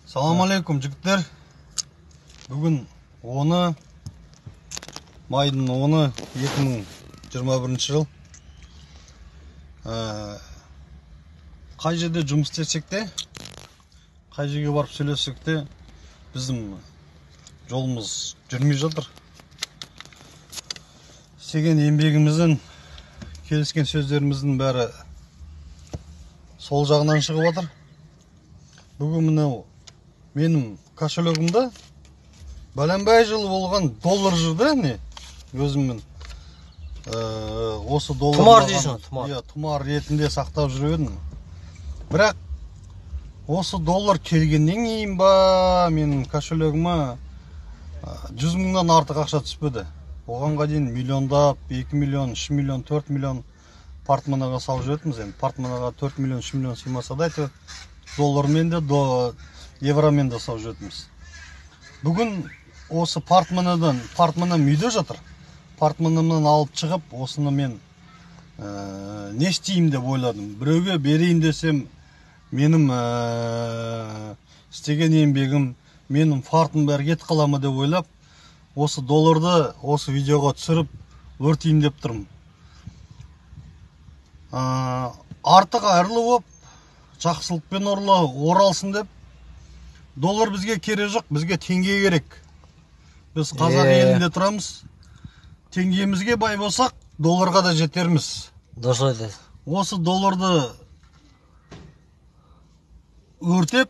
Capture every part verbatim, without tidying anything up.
Салам алейкум, жігіттер. Бүгін оны майдың оны екі мың жиырма бірінші жыл. Қай жерде жұмыс істесек те, қай жерге барып сөйлессек те, біздің жолымыз жүрмей жатыр. Істеген еңбегіміздің, келіскен сөздеріміздің бәрі сол жағынан шығып жатыр. Бүгін мынау менің кошелегімде бәленбай жыл болған доллар жүрді, не? Өзімнің осы доллар тұмар дейсің, тұмар. Иә, тұмар ретінде сақтап жүрген. Бірақ осы доллар келгеннен кейін ба, менің кошелегіме жүз мыңнан артық ақша түспеді. Оғанға дейін миллиондап, екі миллион, үш миллион, төрт миллион портмонаға салып жүретіміз. Енді портмонаға төрт миллион, үш миллион сыймаса да, әйтеуір доллармен де, евромен де салып жүретіміз. Бүгін осы портмонадан, портмонам үйде жатыр. Портмонамнан алып шығып, осыны мен не істеймін деп ойладым. Біреуге берейін десем, менің істеген еңбегім, менің фартым бәрі кет қаламы деп ойлап, осы долларды осы видеоға түсіріп өртейін деп тұрмын. Артық айырлы болып, жақсылықпен оралсын деп, доллар бізге керек жоқ, бізге теңге керек. Біз қазақ елінде тұрамыз. Теңгемізге бай болсақ, долларға да жетерміз. Дұрыс айтасыз. Осы долларды өртеп,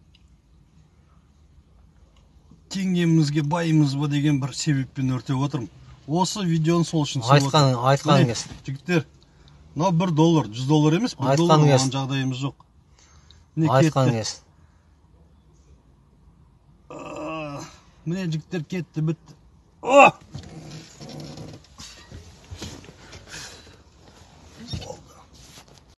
теңгемізге байымыз ба деген бір себеппен өртеп отырмын. Осы видеоны сол үшін түсіріп отырмын. Айтқан, айтқан кез. Жігіттер, мынау бір доллар, жүз доллар емес, бір доллар болған жағдайымыз жоқ. Айтқан кез. Міне жігіттер кетті, бітті. О!